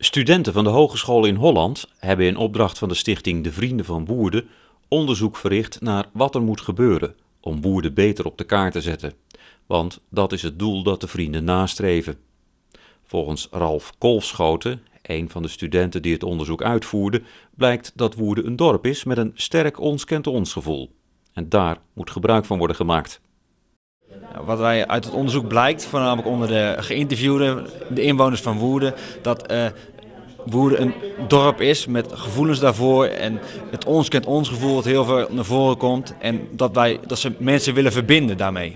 Studenten van de Hogeschool in Holland hebben in opdracht van de stichting De Vrienden van Woerden onderzoek verricht naar wat er moet gebeuren om Woerden beter op de kaart te zetten. Want dat is het doel dat de vrienden nastreven. Volgens Ralf Kolfschoten, een van de studenten die het onderzoek uitvoerde, blijkt dat Woerden een dorp is met een sterk ons kent ons gevoel. En daar moet gebruik van worden gemaakt. Wat wij uit het onderzoek blijkt, voornamelijk onder de geïnterviewden, de inwoners van Woerden, dat Woerden een dorp is met gevoelens daarvoor en het ons kent ons gevoel dat heel veel naar voren komt en dat ze mensen willen verbinden daarmee.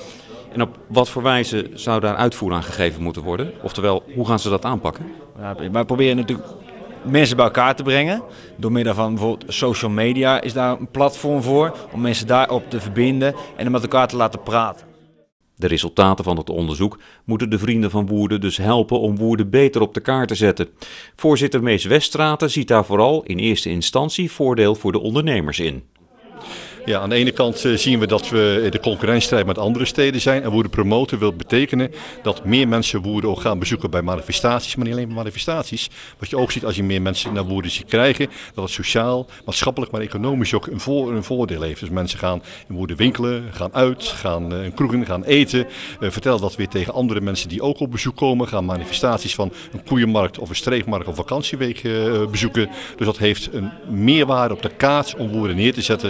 En op wat voor wijze zou daar uitvoer aan gegeven moeten worden? Oftewel, hoe gaan ze dat aanpakken? Ja, wij proberen natuurlijk mensen bij elkaar te brengen. Door middel van bijvoorbeeld social media is daar een platform voor om mensen daarop te verbinden en om met elkaar te laten praten. De resultaten van het onderzoek moeten de Vrienden van Woerden dus helpen om Woerden beter op de kaart te zetten. Voorzitter Mees Weststraten ziet daar vooral in eerste instantie voordeel voor de ondernemers in. Ja, aan de ene kant zien we dat we in de concurrentiestrijd met andere steden zijn. En Woerden promoten wil betekenen dat meer mensen Woerden ook gaan bezoeken bij manifestaties. Maar niet alleen bij manifestaties. Wat je ook ziet als je meer mensen naar Woerden ziet krijgen. Dat het sociaal, maatschappelijk, maar economisch ook een voordeel heeft. Dus mensen gaan in Woerden winkelen, gaan uit, gaan in kroegen, gaan eten. Vertellen dat weer tegen andere mensen die ook op bezoek komen. Gaan manifestaties van een koeienmarkt of een streekmarkt of vakantieweek bezoeken. Dus dat heeft een meerwaarde op de kaart om Woerden neer te zetten.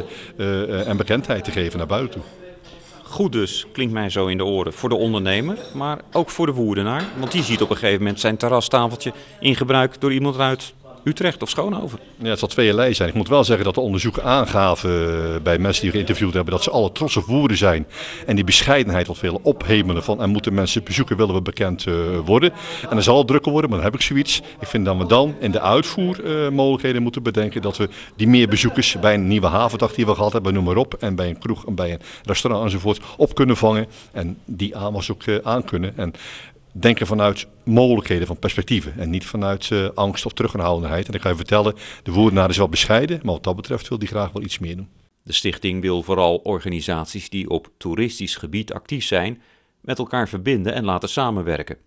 En bekendheid te geven naar buiten toe. Goed dus, klinkt mij zo in de oren, voor de ondernemer, maar ook voor de Woerdenaar. Want die ziet op een gegeven moment zijn terrastafeltje in gebruik door iemand uit Utrecht of Schoonhoven. Ja, het zal tweeërlei zijn. Ik moet wel zeggen dat de onderzoeken aangaven bij mensen die geïnterviewd hebben dat ze alle trots op Woerden zijn. En die bescheidenheid wat willen ophemelen van en moeten mensen bezoeken, willen we bekend worden. En er zal het drukker worden, maar dan heb ik zoiets. Ik vind dat we dan in de uitvoermogelijkheden moeten bedenken dat we die meer bezoekers bij een nieuwe havendag die we gehad hebben, noem maar op. En bij een kroeg en bij een restaurant enzovoort op kunnen vangen. En die aanwas ook aan kunnen. En denken vanuit mogelijkheden, van perspectieven en niet vanuit angst of terughoudendheid. En ik ga je vertellen, de Woerdenaar is wel bescheiden, maar wat dat betreft wil die graag wel iets meer doen. De stichting wil vooral organisaties die op toeristisch gebied actief zijn, met elkaar verbinden en laten samenwerken.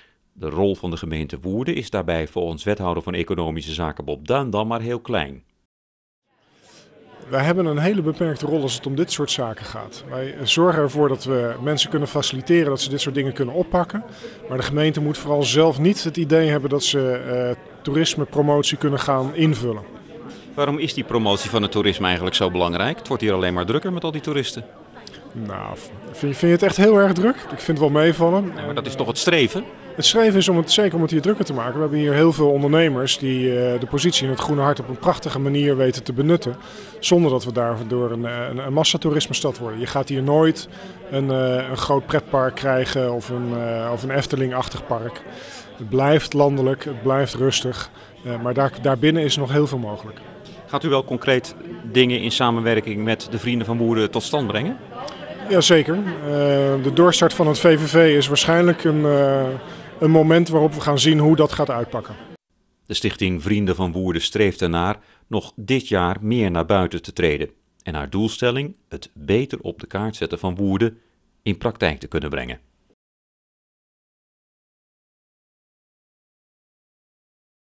De rol van de gemeente Woerden is daarbij volgens wethouder van Economische Zaken Bob Duindam maar heel klein. Wij hebben een hele beperkte rol als het om dit soort zaken gaat. Wij zorgen ervoor dat we mensen kunnen faciliteren dat ze dit soort dingen kunnen oppakken. Maar de gemeente moet vooral zelf niet het idee hebben dat ze toerismepromotie kunnen gaan invullen. Waarom is die promotie van het toerisme eigenlijk zo belangrijk? Het wordt hier alleen maar drukker met al die toeristen. Nou, vind je het echt heel erg druk? Ik vind het wel meevallen. Ja, maar dat is toch het streven? Het streven is zeker om het hier drukker te maken. We hebben hier heel veel ondernemers die de positie in het Groene Hart op een prachtige manier weten te benutten. Zonder dat we daardoor een massatoerismestad worden. Je gaat hier nooit een groot pretpark krijgen of een Efteling-achtig park. Het blijft landelijk, het blijft rustig. Maar daarbinnen is nog heel veel mogelijk. Gaat u wel concreet dingen in samenwerking met de Vrienden van Woerden tot stand brengen? Jazeker. De doorstart van het VVV is waarschijnlijk een moment waarop we gaan zien hoe dat gaat uitpakken. De stichting Vrienden van Woerden streeft ernaar nog dit jaar meer naar buiten te treden. En haar doelstelling, het beter op de kaart zetten van Woerden, in praktijk te kunnen brengen.